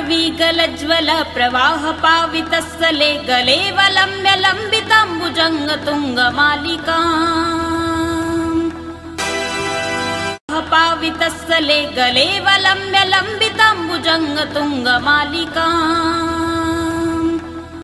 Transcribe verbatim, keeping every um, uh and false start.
पाटवीगलज्वल प्रवाह पावितस्थले गलेवलम्ब्य लम्बिताम्बुजङ्गतुङ्गमालिका पावितस्थले गलेवलम्ब्य लम्बिताम्बुजङ्गतुङ्गमालिका।